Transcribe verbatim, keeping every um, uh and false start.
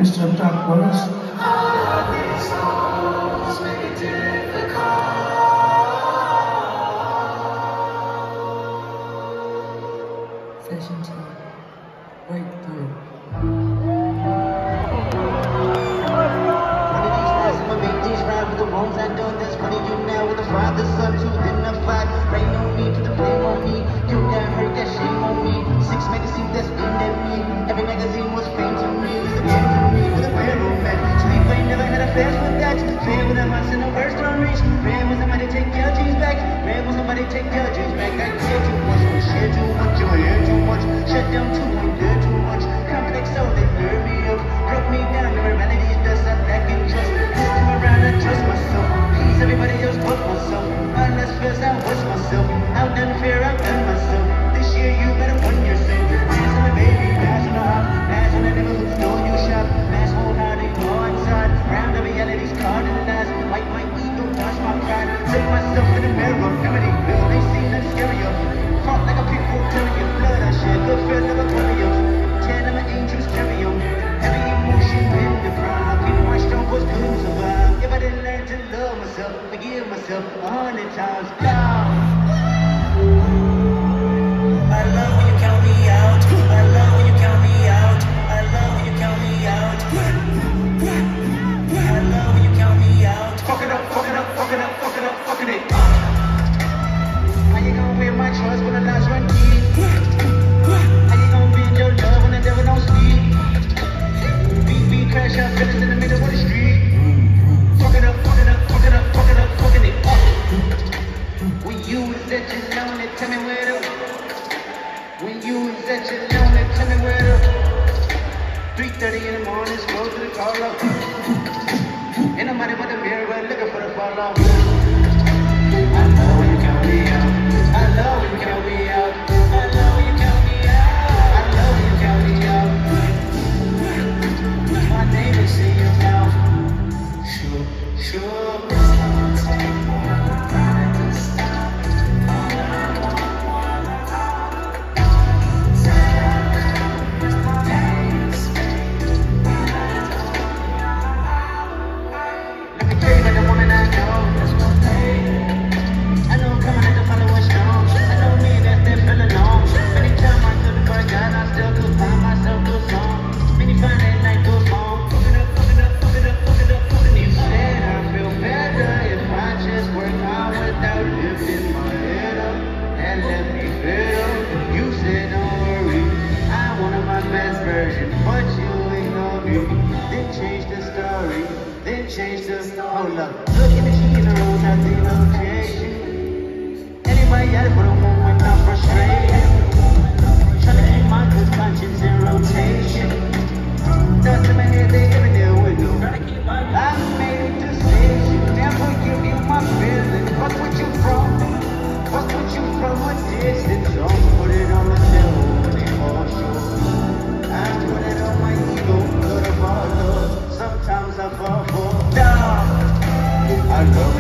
mister Dark Words. Session two. Breakthrough. One of these nights I'ma make these ride with the wrongs I done. That's funny you now with the father, son, two, then the five. Rain on me, put the blame on me. You got hurt, that shame on me. Six magazines that's aimed at me. Every magazine was fame to me. It's a game for me with a railroad man. Sleep ain't never had a fast with that. Fan with a hearts and the worst don't reach. Ran when somebody take your dreams back. Ran when somebody take your dreams back. I care too much, we share too much, you hear too much. Shut down too much, did too much. Complex so they blur me up. Broke me down, the morality's dust, I lack in trust. This time around I trust myself. Please everybody else but myself. Unless first I watch myself. Out done fear, I've done myself. This year you better run yourself. Dance on the baby, dance on the hop. Dance on the neighborhood store you shop. Dance whole hard and go inside. Round of reality's card and lies. Wipe my ego, wash my pride. Take myself in the mirror. Remedy, will they see them scary up. Fought like a people terrier. Blood I shed, good feel of a warrior. Ten of my angels carry on. Heavy emotion in the crowd. Keep my strong voice to survive. If I didn't learn to love myself, forgive myself a hundred times. Down. I love when you count me out. I love when you count me out. I love when you count me out. I love when you count me out. Fuck it up, fuck it up, fuck it up, fuck it up, fucking it up. How you gonna wear my trust when the last one keep? How you gonna bend your love when the devil don't sleep? Beat, beat, crash out, feelings in the middle of the street. Fuck it up, fuck it up, fuck it up, fuck it up, fucking it up. When you was at your lonely, tell me where to. When you was at your lonely, tell me where to. three thirty in the morning, scroll to the call up. Ain't nobody but the mirror, but looking for the fall off. I love when you count me out. I love when you count me out. I love when you count me out. I love when you count me out. My name is in your mouth. Sure, sure. Change the hold up. Look in the sheet in the road, nothing no change. Anybody out for the moment I'm frustrated. Trying to keep my good conscience in rotation. Dust in my head, they every day window. I made a decision, never give you my feelings. Fuck what you from, fuck what you from a distance. Don't put it on the table when they fall short. I put it on my ego, good of all love. Sometimes I fall for down. I love